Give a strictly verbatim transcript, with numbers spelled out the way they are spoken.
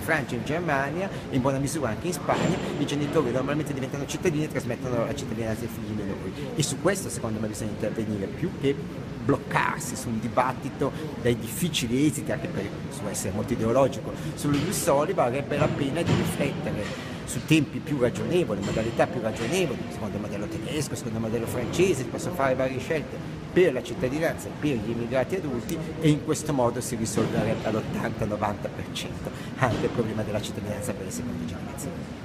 Francia, in Germania e in buona misura anche in Spagna i genitori normalmente diventano cittadini e trasmettono la cittadinanza ai figli minori, e su questo secondo me bisogna intervenire più che bloccarsi su un dibattito dai difficili esiti, anche per su essere molto ideologico, sullo Ius Soli. Varrebbe la pena di riflettere su tempi più ragionevoli, modalità più ragionevoli, secondo il modello tedesco, secondo il modello francese, si possono fare varie scelte per la cittadinanza e per gli immigrati adulti, e in questo modo si risolverebbe all'ottanta novanta per cento anche il problema della cittadinanza per le seconde generazioni.